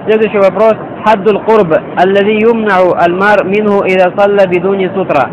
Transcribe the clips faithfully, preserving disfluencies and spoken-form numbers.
Следующий вопрос. Хаддуль курб, аллади юмнау аль-мар минху ида салла бидуни сутра.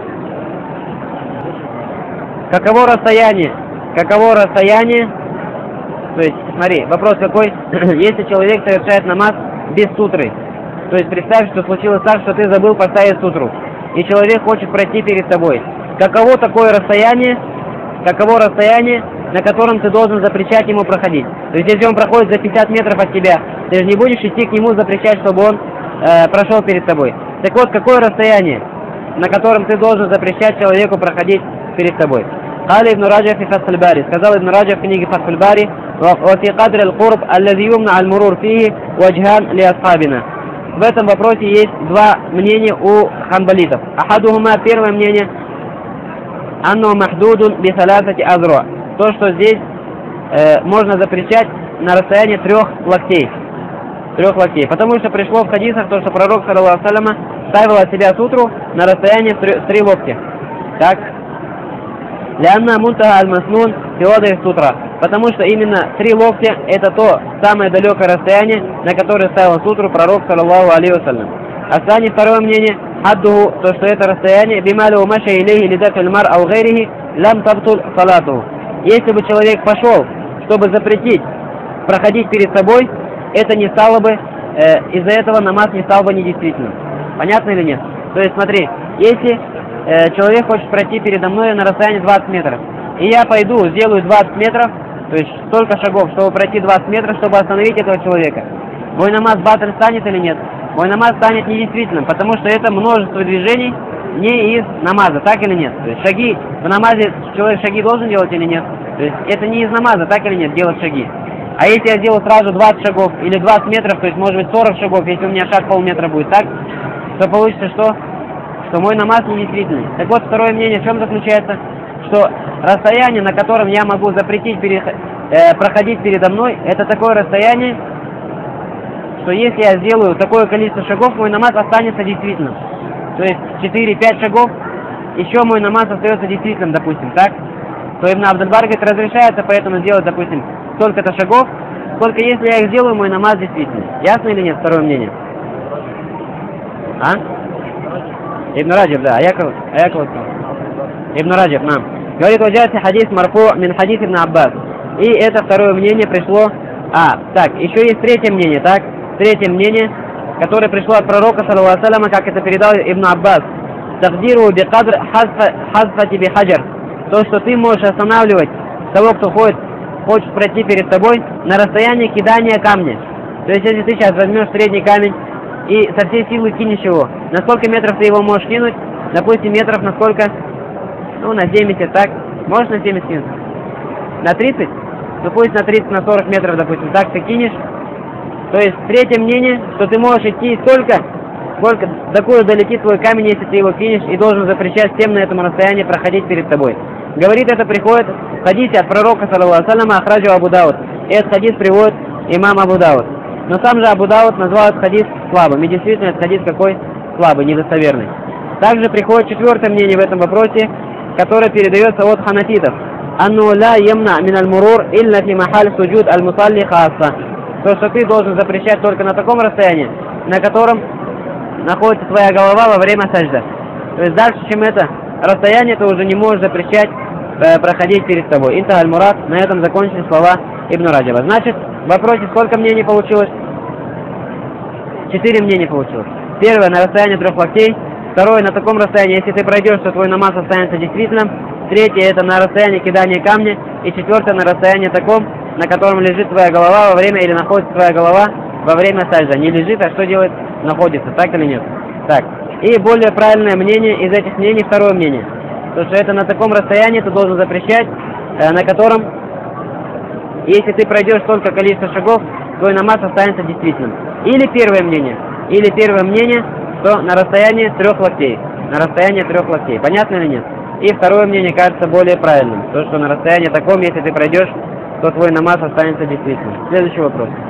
Каково расстояние? Каково расстояние? То есть, смотри, вопрос какой? Если человек совершает намаз без сутры, то есть представь, что случилось так, что ты забыл поставить сутру, и человек хочет пройти перед тобой. Каково такое расстояние? Каково расстояние, на котором ты должен запрещать ему проходить? То есть, если он проходит за пятьдесят метров от тебя, ты же не будешь идти к нему запрещать, чтобы он э, прошел перед тобой. Так вот, какое расстояние, на котором ты должен запрещать человеку проходить перед тобой? Кали ибн Раджаб фи Фатхуль Бари. Сказал ибн Раджаб в книге Фатхуль Бари: «Ва фи кадри аль-курб, аллади юмна аль-мурур фихи, ваджхан ли асхабина». В этом вопросе есть два мнения у ханбалитов. Ахадухума, первое мнение, анну махдудун би саласати азруа. То, что здесь э, можно запрещать на расстоянии трех локтей. Трех локтей. Потому что пришло в хадисах то, что пророк, саллаллаху алейхи ва саллям, ставил от себя сутру на расстоянии в три локтя. Так? Лянна мунтаха аль-маснун фиода сутра. Потому что именно три локтя это то самое далекое расстояние, на которое ставил сутру пророк, саллаллаху алейхи ва саллям. Асани, второе мнение, аддуху, то, что это расстояние, бималю маша илейхи лидафиль мар ау гайрихи, лам табтуль салатуху. Если бы человек пошел, чтобы запретить проходить перед собой, это не стало бы, э, из-за этого намаз не стал бы недействительным. Понятно или нет? То есть смотри, если э, человек хочет пройти передо мной на расстоянии двадцать метров, и я пойду, сделаю двадцать метров, то есть столько шагов, чтобы пройти двадцать метров, чтобы остановить этого человека, мой намаз батль станет или нет? Мой намаз станет недействительным, потому что это множество движений не из намаза, так или нет? То есть шаги, в намазе человек шаги должен делать или нет? То есть это не из намаза, так или нет, делать шаги. А если я сделаю сразу двадцать шагов или двадцать метров, то есть может быть сорок шагов, если у меня шаг полметра будет, так, то получится что? Что мой намаз недействительный. Так вот, второе мнение в чем заключается? Что расстояние, на котором я могу запретить перех... э, проходить передо мной, это такое расстояние, что если я сделаю такое количество шагов, мой намаз останется действительным. То есть четыре-пять шагов, еще мой намаз остается действительным, допустим, так? То Ибн Абдуль-Бар говорит, разрешается поэтому сделать, допустим, столько-то шагов, сколько если я их сделаю, мой намаз действительный. Ясно или нет, второе мнение? А? Ибн Раджаб, да, а я кого? А я кого сказал? Ибн Раджаб, нам. Говорит, ваджати хадис марфу мин хадис Ибн Аббас. И это второе мнение пришло... А, так, еще есть третье мнение, так? Третье мнение, которое пришло от пророка, саллаллаху алейхи ва саллям, как это передал Ибн Аббас. Тагдиру би кадр хазфати би хаджар. То, что ты можешь останавливать того, кто ходит, хочет пройти перед тобой, на расстоянии кидания камня. То есть, если ты сейчас возьмешь средний камень и со всей силы кинешь его, на сколько метров ты его можешь кинуть? Допустим, метров на сколько? Ну, на семьдесят, так? Можешь на семьдесят кинуть? На тридцать? Ну, пусть на тридцать, на сорок метров, допустим, так ты кинешь. То есть, третье мнение, что ты можешь идти столько, сколько, докуда долетит твой камень, если ты его кинешь, и должен запрещать всем на этом расстоянии проходить перед тобой. Говорит, это приходит в хадисе от пророка, саллаллаху алейхи ва саллям, ахраджу Абу Дауд. И этот хадис приводит имам Абу Дауд. Но сам же Абу Дауд назвал этот хадис слабым. И действительно, этот хадис какой? Слабый, недостоверный. Также приходит четвертое мнение в этом вопросе, которое передается от ханафитов. Анну ла ямна мин аль-мурур илля фи махаль суджуд аль-мусалли хасса. То, что ты должен запрещать только на таком расстоянии, на котором находится твоя голова во время сажда. То есть дальше, чем это расстояние, ты уже не можешь запрещать э, проходить перед тобой. Инта аль-Мурад. На этом закончили слова Ибн Раджаба. Значит, в вопросе сколько мнений получилось? Четыре мнения получилось. Первое, на расстоянии трех локтей. Второе, на таком расстоянии, если ты пройдешь, то твой намаз останется действительным. Третье, это на расстоянии кидания камня. И четвертое, на расстоянии таком, на котором лежит твоя голова во время, или находится твоя голова во время сажда. Не лежит, а что делает? Находится, так или нет? Так. И более правильное мнение из этих мнений, второе мнение. То, что это на таком расстоянии ты должен запрещать, э, на котором, если ты пройдешь столько количества шагов, твой намаз останется действительным. Или первое мнение. Или первое мнение, что на расстоянии трех локтей. На расстоянии трех локтей. Понятно или нет? И второе мнение кажется более правильным. То, что на расстоянии таком, если ты пройдешь, то твой намаз останется действительным. Следующий вопрос.